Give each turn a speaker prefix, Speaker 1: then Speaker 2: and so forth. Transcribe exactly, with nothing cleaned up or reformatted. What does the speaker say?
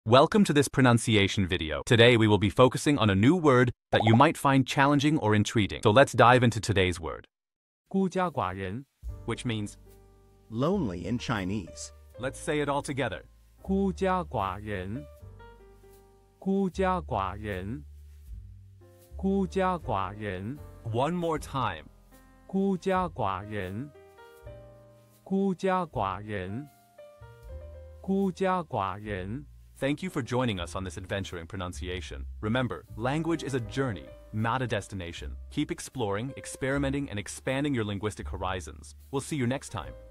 Speaker 1: Welcome to this pronunciation video. Today we will be focusing on a new word that you might find challenging or intriguing. So let's dive into today's word.
Speaker 2: 孤家寡人
Speaker 1: Which means,
Speaker 3: lonely in Chinese.
Speaker 1: let's say it all together.
Speaker 2: 孤家寡人孤家寡人孤家寡人
Speaker 1: One more time.
Speaker 2: 孤家寡人孤家寡人孤家寡人
Speaker 1: Thank you for joining us on this adventure in pronunciation. Remember, language is a journey, not a destination. Keep exploring, experimenting, and expanding your linguistic horizons. We'll see you next time.